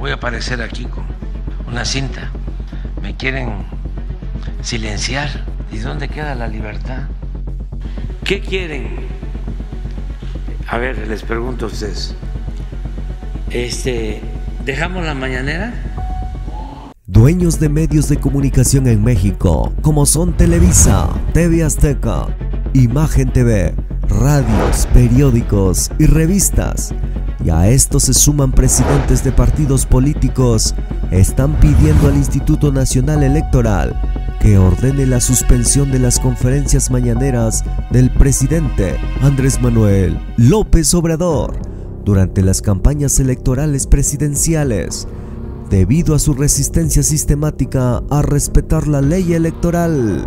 voy a aparecer aquí con una cinta. Me quieren silenciar. ¿Y dónde queda la libertad? ¿Qué quieren? A ver, les pregunto a ustedes. ¿Dejamos la mañanera? Dueños de medios de comunicación en México, como son Televisa, TV Azteca, Imagen TV, radios, periódicos y revistas, y a esto se suman presidentes de partidos políticos, están pidiendo al Instituto Nacional Electoral que ordene la suspensión de las conferencias mañaneras del presidente Andrés Manuel López Obrador durante las campañas electorales presidenciales, debido a su resistencia sistemática a respetar la ley electoral.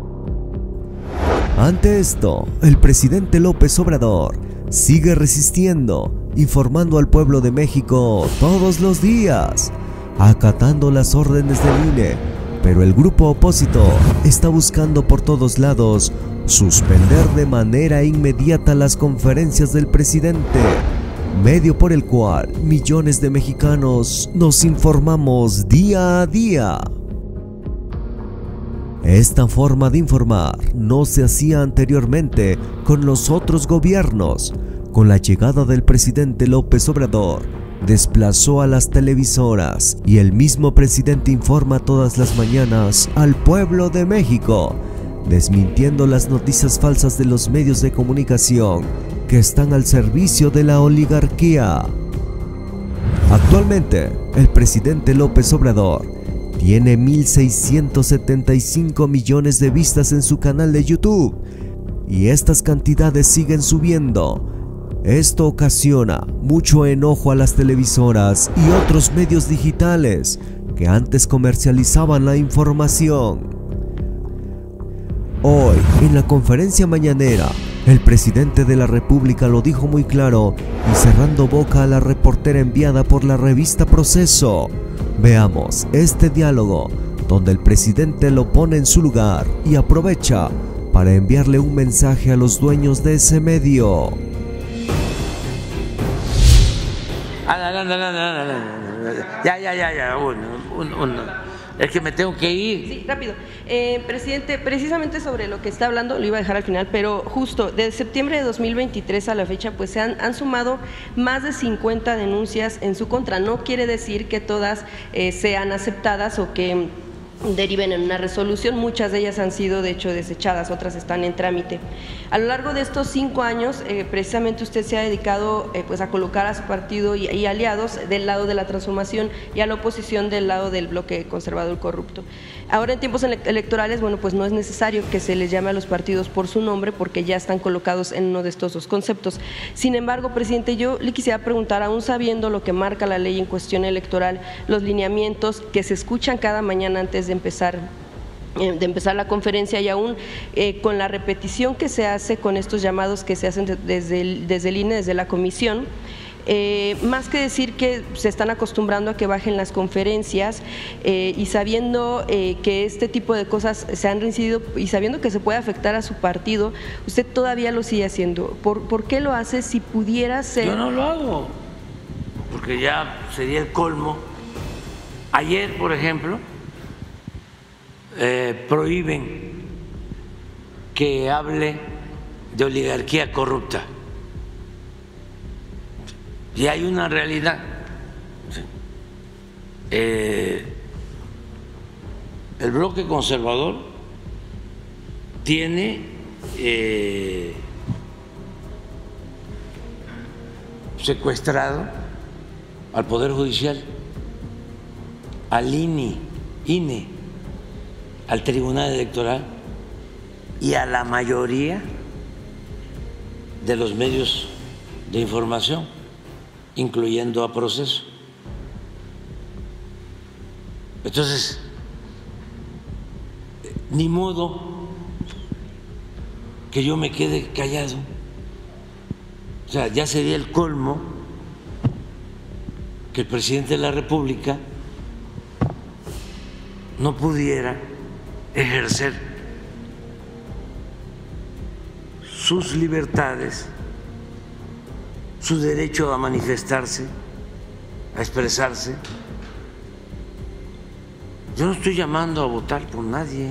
Ante esto, el presidente López Obrador sigue resistiendo, informando al pueblo de México todos los días, acatando las órdenes del INE, pero el grupo opositor está buscando por todos lados suspender de manera inmediata las conferencias del presidente, medio por el cual millones de mexicanos nos informamos día a día. Esta forma de informar no se hacía anteriormente con los otros gobiernos. Con la llegada del presidente López Obrador, desplazó a las televisoras y el mismo presidente informa todas las mañanas al pueblo de México, desmintiendo las noticias falsas de los medios de comunicación que están al servicio de la oligarquía. Actualmente, el presidente López Obrador tiene 1.675 millones de vistas en su canal de YouTube y estas cantidades siguen subiendo. Esto ocasiona mucho enojo a las televisoras y otros medios digitales que antes comercializaban la información. Hoy, en la conferencia mañanera, el presidente de la República lo dijo muy claro y cerrando boca a la reportera enviada por la revista Proceso. Veamos este diálogo donde el presidente lo pone en su lugar y aprovecha para enviarle un mensaje a los dueños de ese medio. Ya. Es que me tengo que ir. Sí, rápido. Presidente, precisamente sobre lo que está hablando, lo iba a dejar al final, pero justo desde septiembre de 2023 a la fecha, pues se han sumado más de 50 denuncias en su contra. No quiere decir que todas sean aceptadas o que deriven en una resolución, muchas de ellas han sido de hecho desechadas, otras están en trámite. A lo largo de estos 5 años, precisamente usted se ha dedicado pues a colocar a su partido y aliados del lado de la transformación y a la oposición del lado del bloque conservador corrupto. Ahora en tiempos electorales, bueno, pues no es necesario que se les llame a los partidos por su nombre porque ya están colocados en uno de estos dos conceptos. Sin embargo, presidente, yo le quisiera preguntar, aún sabiendo lo que marca la ley en cuestión electoral, los lineamientos que se escuchan cada mañana antes de empezar la conferencia y aún con la repetición que se hace con estos llamados que se hacen desde el INE, desde la comisión, más que decir que se están acostumbrando a que bajen las conferencias y sabiendo que este tipo de cosas se han reincidido y sabiendo que se puede afectar a su partido, usted todavía lo sigue haciendo. ¿Por qué lo hace si pudiera ser? Yo no lo hago, porque ya sería el colmo. Ayer, por ejemplo, prohíben que hable de oligarquía corrupta. Y hay una realidad. El bloque conservador tiene secuestrado al Poder Judicial, al INE, al Tribunal Electoral y a la mayoría de los medios de información, incluyendo a Proceso. Entonces, ni modo que yo me quede callado. O sea, ya sería el colmo que el presidente de la República no pudiera ejercer sus libertades, su derecho a manifestarse, a expresarse, Yo no estoy llamando a votar por nadie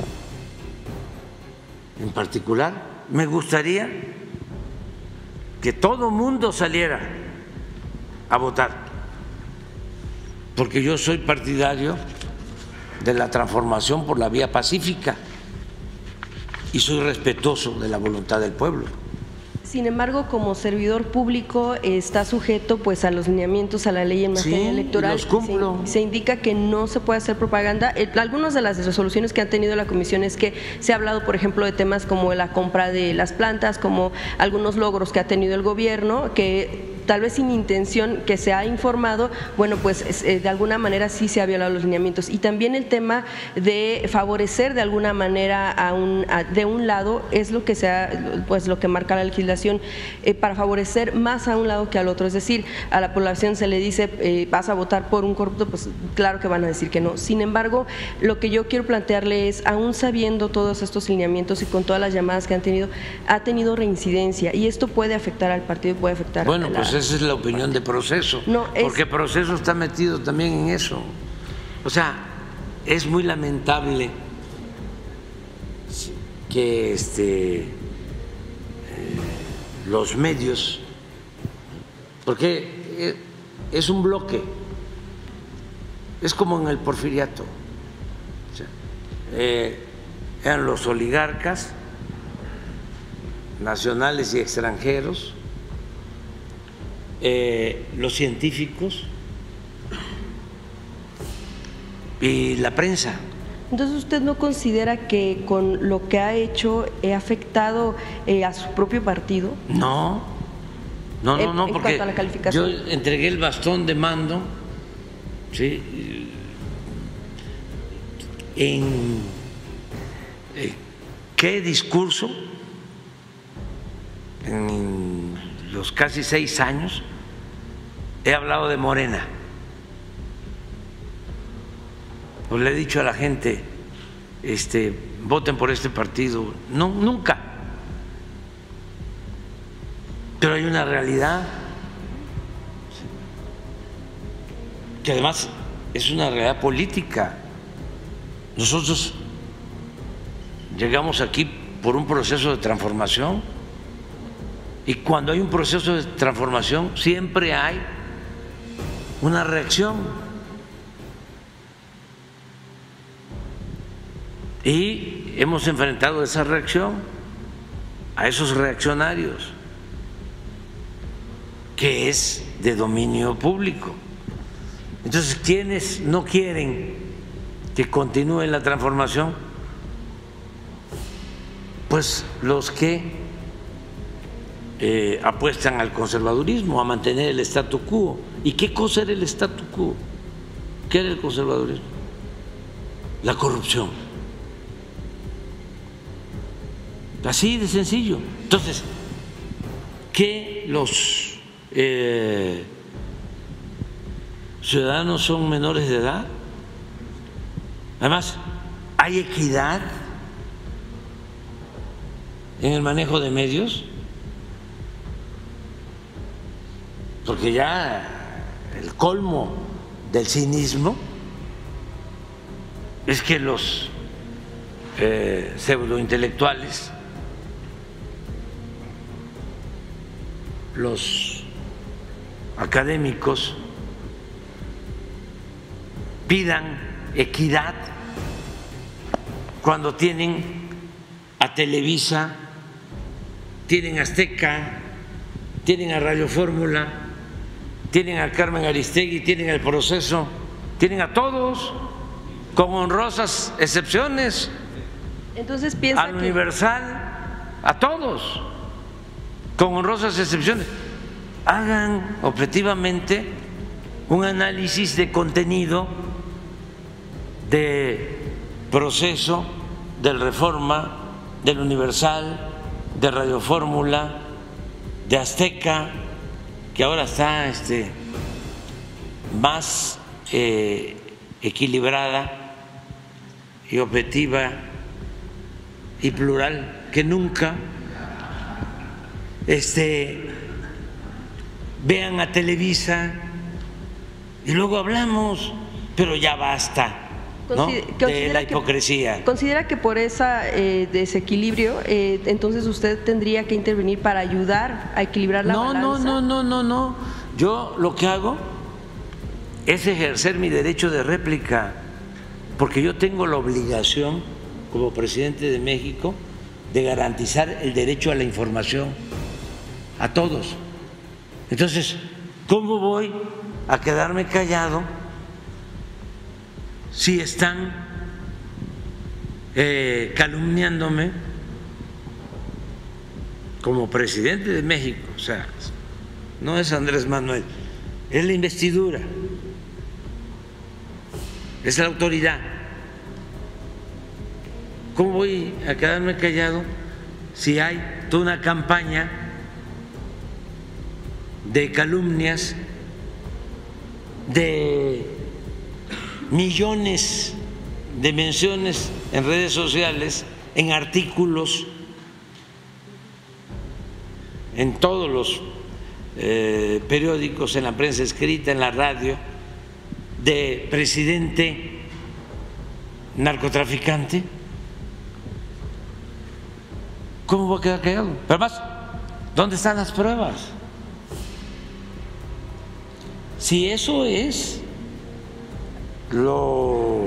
en particular. Me gustaría que todo mundo saliera a votar, porque yo soy partidario de la transformación por la vía pacífica y soy respetuoso de la voluntad del pueblo. Sin embargo, como servidor público está sujeto pues a los lineamientos, a la ley en materia electoral. Los cumplo. Se indica que no se puede hacer propaganda. Algunas de las resoluciones que ha tenido la comisión es que se ha hablado, por ejemplo, de temas como la compra de las plantas, como algunos logros que ha tenido el gobierno, que tal vez sin intención que se ha informado, bueno, pues de alguna manera sí se ha violado los lineamientos. Y también el tema de favorecer de alguna manera de un lado es lo que pues lo que marca la legislación, para favorecer más a un lado que al otro. Es decir, a la población se le dice vas a votar por un corrupto, pues claro que van a decir que no. Sin embargo, lo que yo quiero plantearle es, aún sabiendo todos estos lineamientos y con todas las llamadas que ha tenido reincidencia, y esto puede afectar al partido y puede afectar a la... Pues esa es la opinión de Proceso, porque Proceso está metido también en eso. O sea, es muy lamentable que los medios, porque es un bloque, es como en el porfiriato, o sea, eran los oligarcas nacionales y extranjeros, los científicos y la prensa. Entonces, ¿usted no considera que con lo que ha hecho ha afectado a su propio partido? No, porque a la calificación, yo entregué el bastón de mando, ¿sí? ¿En qué discurso en los casi 6 años he hablado de Morena? Pues le he dicho a la gente, voten por este partido. No, nunca. Pero hay una realidad que además es una realidad política. Nosotros llegamos aquí por un proceso de transformación, y cuando hay un proceso de transformación siempre hay una reacción. Y hemos enfrentado esa reacción, a esos reaccionarios, que es de dominio público. Entonces, ¿quiénes no quieren que continúe la transformación? Pues los que apuestan al conservadurismo, a mantener el statu quo. ¿Y qué cosa era el statu quo? ¿Qué era el conservadurismo? La corrupción. Así de sencillo. Entonces, ¿que los ciudadanos son menores de edad? Además, ¿hay equidad en el manejo de medios? Porque ya el colmo del cinismo es que los pseudointelectuales, los académicos, pidan equidad cuando tienen a Televisa, tienen a Azteca, tienen a Radio Fórmula, tienen a Carmen Aristegui, tienen al Proceso, tienen a todos, con honrosas excepciones. Entonces piensa al Universal, a todos, con honrosas excepciones. Hagan objetivamente un análisis de contenido, de Proceso, del Reforma, del Universal, de Radio Fórmula, de Azteca, que ahora está más equilibrada y objetiva y plural que nunca. Vean a Televisa y luego hablamos, pero ya basta ¿no? De la hipocresía. ¿Considera que por ese desequilibrio, entonces usted tendría que intervenir para ayudar a equilibrar la balanza? No. Yo lo que hago es ejercer mi derecho de réplica, porque yo tengo la obligación, como presidente de México, de garantizar el derecho a la información a todos. Entonces, ¿cómo voy a quedarme callado si están calumniándome como presidente de México? O sea, no es Andrés Manuel, es la investidura, es la autoridad. ¿Cómo voy a quedarme callado si hay toda una campaña de calumnias, de millones de menciones en redes sociales, en artículos, en todos los periódicos, en la prensa escrita, en la radio, de presidente narcotraficante? ¿Cómo voy a quedar callado? Pero más, ¿dónde están las pruebas? Si eso es lo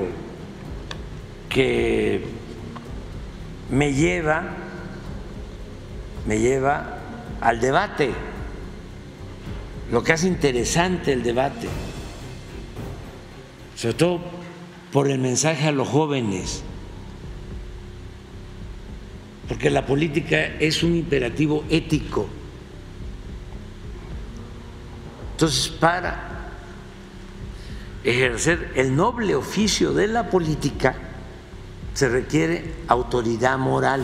que me lleva al debate, lo que hace interesante el debate, sobre todo por el mensaje a los jóvenes, porque la política es un imperativo ético. Entonces, para ejercer el noble oficio de la política se requiere autoridad moral.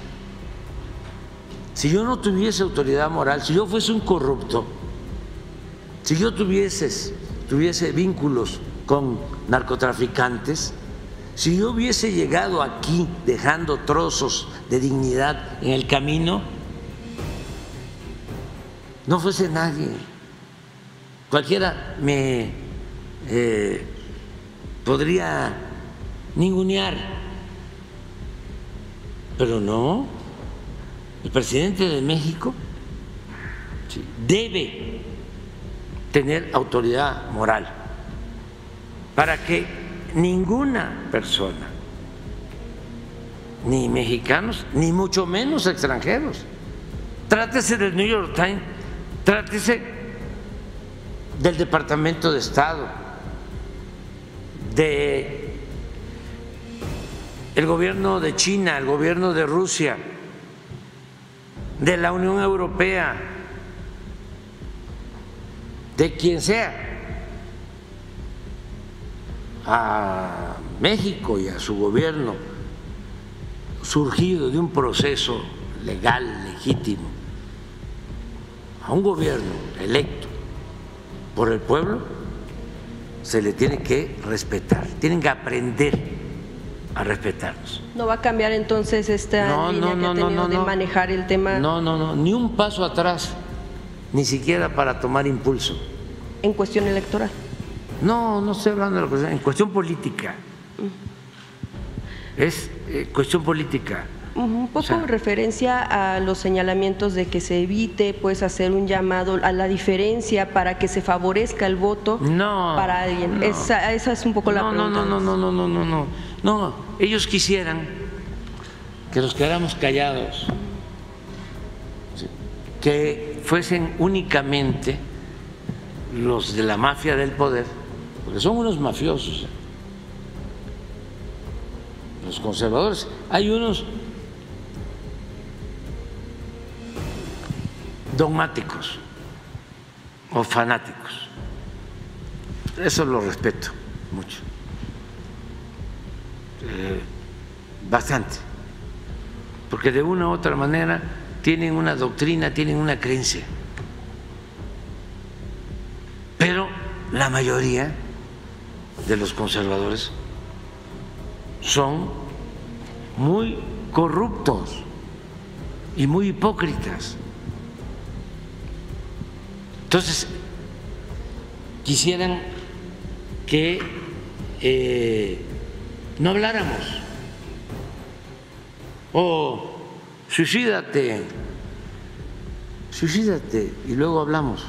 Si yo no tuviese autoridad moral, si yo fuese un corrupto, si yo tuviese vínculos con narcotraficantes, si yo hubiese llegado aquí dejando trozos de dignidad en el camino, no fuese nadie. Cualquiera me podría ningunear, pero no. El presidente de México debe tener autoridad moral para que ninguna persona, ni mexicanos, ni mucho menos extranjeros, trátese del New York Times, trátese del Departamento de Estado, de el gobierno de China, el gobierno de Rusia, de la Unión Europea, de quien sea, a México y a su gobierno surgido de un proceso legal, legítimo, a un gobierno electo por el pueblo, se le tiene que respetar, tienen que aprender a respetarnos. ¿No va a cambiar entonces esta línea que ha tenido de manejar el tema? No, ni un paso atrás, ni siquiera para tomar impulso. ¿En cuestión electoral? No estoy hablando de la cuestión, en cuestión política. Es cuestión política. Un poco en referencia a los señalamientos de que se evite pues hacer un llamado a la diferencia para que se favorezca el voto para alguien. Esa es un poco la pregunta. No, ellos quisieran que nos quedáramos callados, que fuesen únicamente los de la mafia del poder, porque son unos mafiosos, los conservadores. Hay unos dogmáticos o fanáticos, eso lo respeto mucho, bastante, porque de una u otra manera tienen una doctrina, tienen una creencia, pero la mayoría de los conservadores son muy corruptos y muy hipócritas. Entonces, quisieran que no habláramos. O suicídate, y luego hablamos.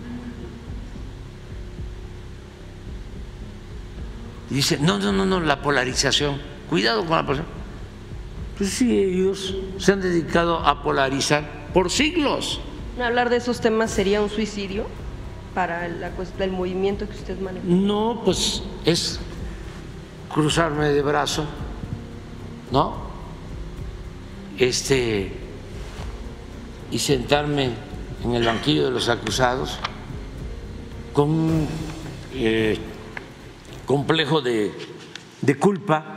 Y dice, no, la polarización, cuidado con la polarización. Pues sí, ellos se han dedicado a polarizar por siglos. ¿Hablar de esos temas sería un suicidio para el movimiento que usted maneja? No, pues es cruzarme de brazo, ¿no? Y sentarme en el banquillo de los acusados con un complejo de culpa.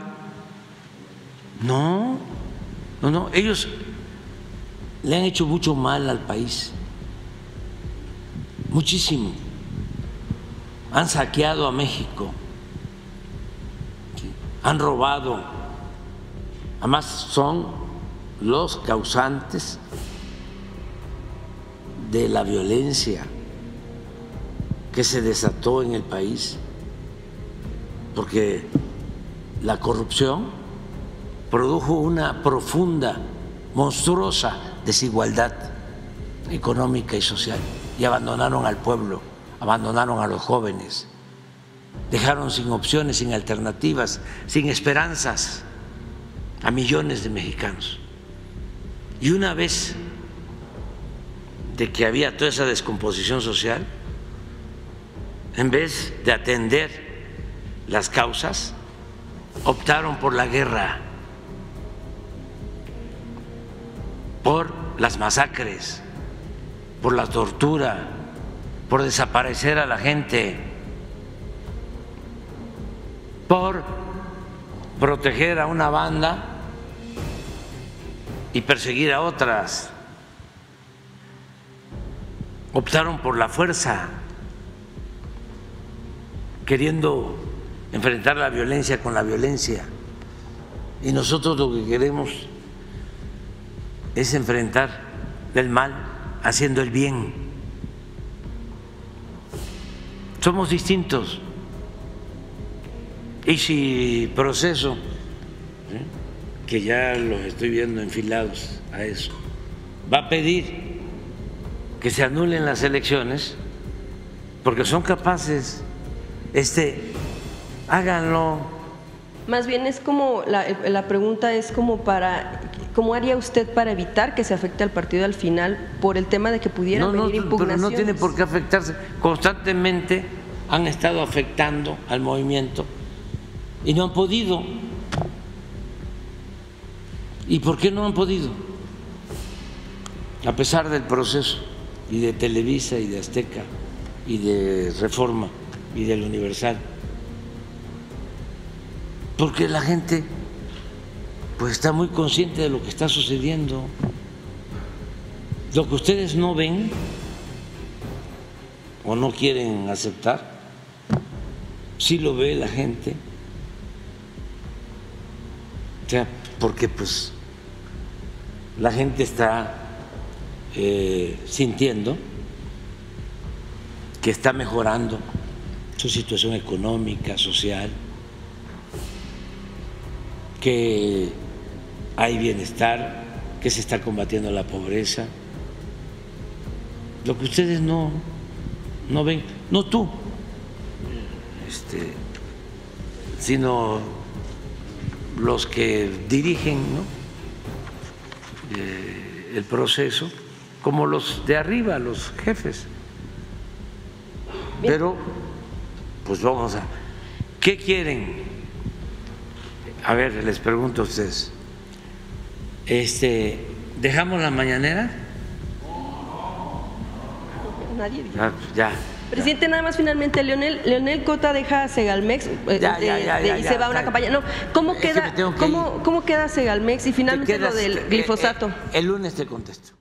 No, ellos le han hecho mucho mal al país, muchísimo. Han saqueado a México, ¿sí? Han robado, además son los causantes de la violencia que se desató en el país, porque la corrupción produjo una profunda, monstruosa desigualdad económica y social, y abandonaron al pueblo, abandonaron a los jóvenes, dejaron sin opciones, sin alternativas, sin esperanzas a millones de mexicanos. Y una vez de que había toda esa descomposición social, en vez de atender las causas, optaron por la guerra, por las masacres, por la tortura, por desaparecer a la gente, por proteger a una banda y perseguir a otras. Optaron por la fuerza, queriendo enfrentar la violencia con la violencia. Y nosotros lo que queremos es enfrentar el mal haciendo el bien. Somos distintos. Y si Proceso, que ya los estoy viendo enfilados a eso, va a pedir que se anulen las elecciones, porque son capaces, háganlo. Más bien es como, la pregunta es como para, ¿cómo haría usted para evitar que se afecte al partido al final por el tema de que pudieran venir impugnaciones? Pero no tiene por qué afectarse. Constantemente han estado afectando al movimiento y no han podido. ¿Y por qué no han podido? A pesar del Proceso y de Televisa y de Azteca y de Reforma y del Universal. Porque la gente pues está muy consciente de lo que está sucediendo. Lo que ustedes no ven o no quieren aceptar, sí lo ve la gente. O sea, porque pues la gente está sintiendo que está mejorando su situación económica, social, que hay bienestar, que se está combatiendo la pobreza. Lo que ustedes no ven, no tú, sino los que dirigen, ¿no?, el proceso, como los de arriba, los jefes. Pero, pues vamos a… ¿Qué quieren? A ver, les pregunto a ustedes. ¿Dejamos la mañanera? Nadie dijo. Ya. Presidente, nada más finalmente, Leonel Cota deja Segalmex y se va a una campaña. No, ¿cómo queda Segalmex y finalmente lo del glifosato? El lunes te contesto.